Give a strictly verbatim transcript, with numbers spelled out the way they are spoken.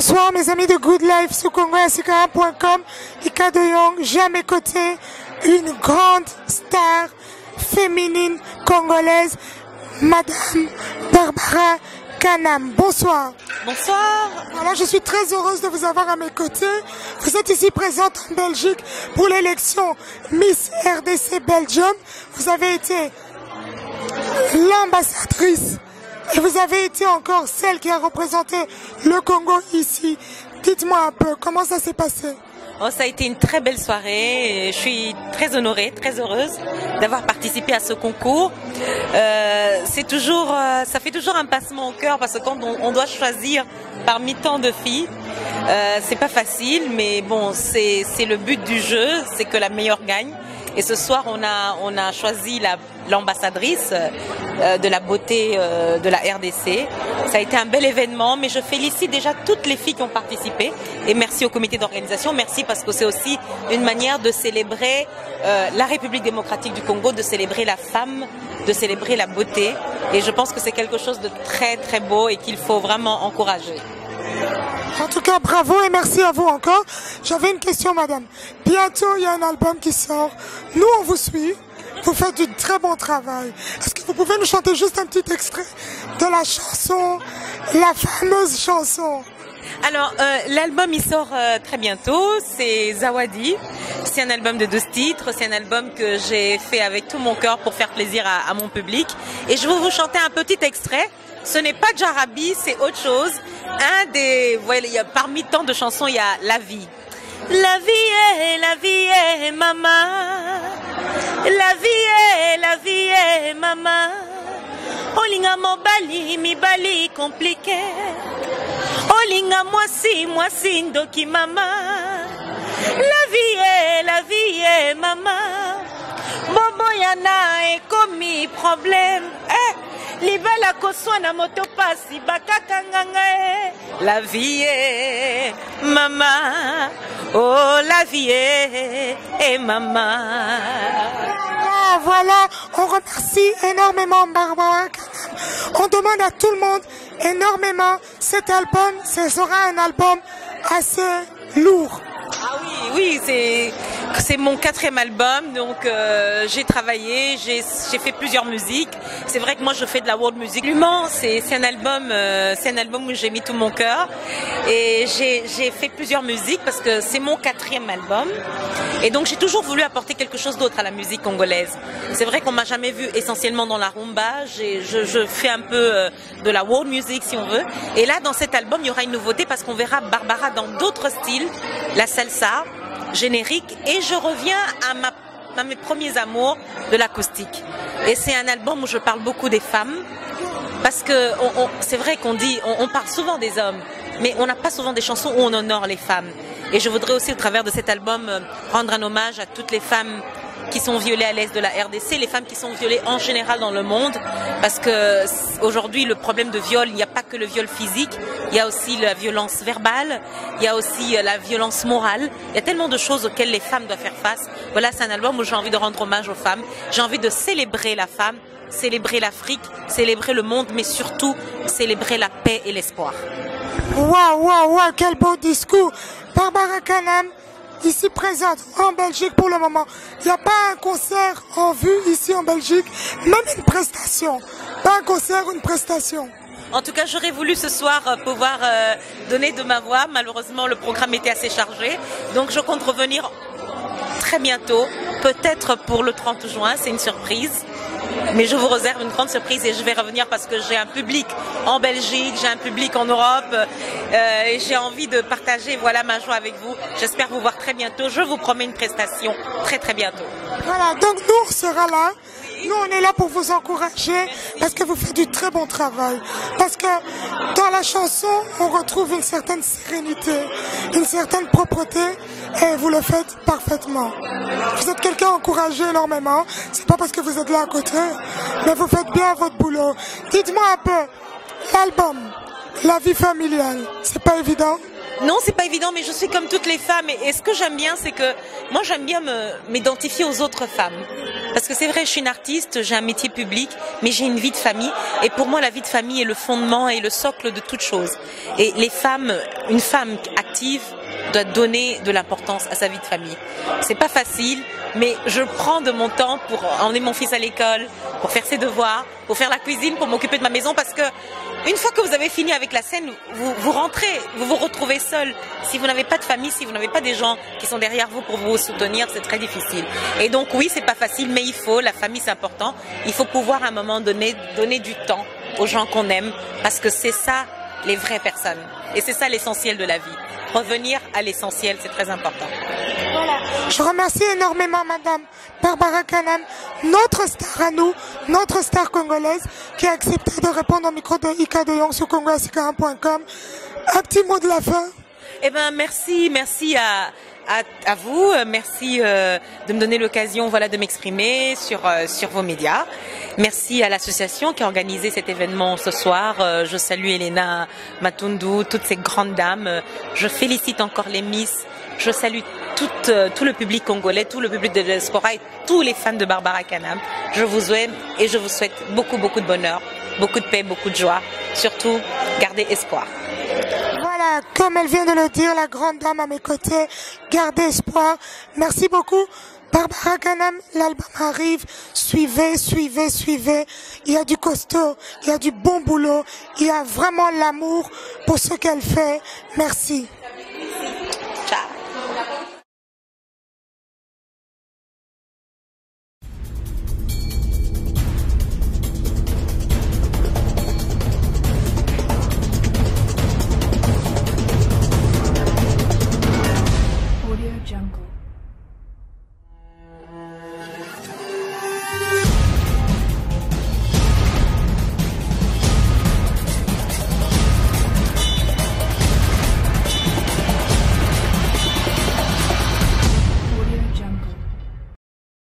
Bonsoir mes amis de Good Life sur congo asika point com. Ika de Young, j'ai à mes côtés une grande star féminine congolaise, Madame Barbara Kanam. Bonsoir. Bonsoir. Voilà, je suis très heureuse de vous avoir à mes côtés. Vous êtes ici présente en Belgique pour l'élection Miss R D C Belgium. Vous avez été l'ambassadrice et vous avez été encore celle qui a représenté le Congo ici. Dites-moi un peu, comment ça s'est passé? Oh, ça a été une très belle soirée. Je suis très honorée, très heureuse d'avoir participé à ce concours. Euh, c'est toujours, euh, ça fait toujours un passement au cœur parce que quand on, on doit choisir parmi tant de filles, euh, c'est pas facile, mais bon, c'est c'est le but du jeu, c'est que la meilleure gagne. Et ce soir, on a on a choisi la l'ambassadrice euh, de la beauté euh, de la R D C. Ça a été un bel événement, mais je félicite déjà toutes les filles qui ont participé et merci au comité d'organisation. Merci parce que c'est aussi une manière de célébrer euh, la République démocratique du Congo, de célébrer la femme, de célébrer la beauté. Et je pense que c'est quelque chose de très très beau et qu'il faut vraiment encourager. En tout cas, bravo et merci à vous encore. J'avais une question, madame. Bientôt, il y a un album qui sort. Nous, on vous suit. Vous faites du très bon travail. Est-ce que vous pouvez nous chanter juste un petit extrait de la chanson, la fameuse chanson? Alors, euh, l'album, il sort euh, très bientôt. C'est Zawadi. C'est un album de douze titres. C'est un album que j'ai fait avec tout mon cœur pour faire plaisir à, à mon public. Et je vais vous chanter un petit extrait. Ce n'est pas Jarabi, c'est autre chose. Un des, vous voyez, il y a, parmi tant de chansons, il y a La vie. La vie est, la vie est, maman. La vie est, la vie est, maman. Olinga mobali, mi bali compliqué. Olinga moisi, moisi ndoki mama. La vie est, la vie est, maman. Bobo yana et commis problème. Eh, libala koswana moto pasi bakaka nganga. La vie est, maman. Oh, la vie est, et maman. Ah, voilà, on remercie énormément Barbara Kanam. On demande à tout le monde énormément. Cet album, ce sera un album assez lourd. Ah oui, oui, c'est c'est mon quatrième album, donc euh, j'ai travaillé, j'ai j'ai fait plusieurs musiques. C'est vrai que moi je fais de la world music. Lumans, c'est c'est un album, euh, c'est un album où j'ai mis tout mon cœur et j'ai j'ai fait plusieurs musiques parce que c'est mon quatrième album et donc j'ai toujours voulu apporter quelque chose d'autre à la musique congolaise. C'est vrai qu'on m'a jamais vu essentiellement dans la rumba. J'ai je je fais un peu euh, de la world music si on veut. Et là dans cet album il y aura une nouveauté parce qu'on verra Barbara dans d'autres styles, la salsa, générique, et je reviens à, ma, à mes premiers amours de l'acoustique. Et c'est un album où je parle beaucoup des femmes, parce que on, on, c'est vrai qu'on dit, on, on parle souvent des hommes, mais on n'a pas souvent des chansons où on honore les femmes. Et je voudrais aussi, au travers de cet album, rendre un hommage à toutes les femmes qui sont violées à l'est de la R D C, les femmes qui sont violées en général dans le monde, parce que aujourd'hui le problème de viol, il n'y a pas que le viol physique, il y a aussi la violence verbale, il y a aussi la violence morale, il y a tellement de choses auxquelles les femmes doivent faire face. Voilà, c'est un album où j'ai envie de rendre hommage aux femmes, j'ai envie de célébrer la femme, célébrer l'Afrique, célébrer le monde, mais surtout célébrer la paix et l'espoir. Waouh, waouh, waouh, quel beau discours. Barbara Kanam, ici présente en Belgique pour le moment. Il n'y a pas un concert en vue ici en Belgique, même une prestation. Pas un concert, une prestation. En tout cas, j'aurais voulu ce soir pouvoir euh, donner de ma voix. Malheureusement, le programme était assez chargé. Donc, je compte revenir très bientôt, peut-être pour le trente juin, c'est une surprise. Mais je vous réserve une grande surprise et je vais revenir parce que j'ai un public en Belgique, j'ai un public en Europe euh, et j'ai envie de partager voilà ma joie avec vous. J'espère vous voir très bientôt. Je vous promets une prestation très très bientôt. Voilà, donc nous on sera là. Nous on est là pour vous encourager parce que vous faites du très bon travail. Parce que dans la chanson, on retrouve une certaine sérénité, une certaine propreté et vous le faites parfaitement. Vous êtes quelqu'un encouragé énormément. C'est pas parce que vous êtes là à côté, mais vous faites bien votre boulot. Dites-moi un peu, l'album, la vie familiale, c'est pas évident? Non, c'est pas évident, mais je suis comme toutes les femmes. Et, et ce que j'aime bien, c'est que moi, j'aime bien m'identifier aux autres femmes. Parce que c'est vrai, je suis une artiste, j'ai un métier public, mais j'ai une vie de famille. Et pour moi, la vie de famille est le fondement et le socle de toute chose. Et les femmes, une femme active doit donner de l'importance à sa vie de famille. C'est pas facile, mais je prends de mon temps pour emmener mon fils à l'école, pour faire ses devoirs, pour faire la cuisine, pour m'occuper de ma maison, parce que une fois que vous avez fini avec la scène, vous, vous rentrez, vous vous retrouvez seul. Si vous n'avez pas de famille, si vous n'avez pas des gens qui sont derrière vous pour vous soutenir, c'est très difficile. Et donc oui, c'est pas facile, mais il faut, la famille c'est important. Il faut pouvoir à un moment donné donner du temps aux gens qu'on aime, parce que c'est ça les vraies personnes. Et c'est ça l'essentiel de la vie. Revenir à l'essentiel, c'est très important. Voilà. Je remercie énormément Madame Barbara Kanam, notre star à nous, notre star congolaise, qui a accepté de répondre au micro de Ika de Young sur congo s quarante point com. Un petit mot de la fin. Eh ben merci, merci à, à, à vous, merci euh, de me donner l'occasion, voilà, de m'exprimer sur euh, sur vos médias. Merci à l'association qui a organisé cet événement ce soir. Euh, je salue Elena Matundu, toutes ces grandes dames. Je félicite encore les Miss. Je salue tout, euh, tout le public congolais, tout le public de la diaspora et tous les fans de Barbara Kanam. Je vous aime et je vous souhaite beaucoup, beaucoup de bonheur, beaucoup de paix, beaucoup de joie. Surtout, gardez espoir. Voilà, comme elle vient de le dire, la grande dame à mes côtés, gardez espoir. Merci beaucoup. Barbara Kanam, l'album arrive. Suivez, suivez, suivez. Il y a du costaud, il y a du bon boulot, il y a vraiment l'amour pour ce qu'elle fait. Merci. Ciao. Audio Jungle.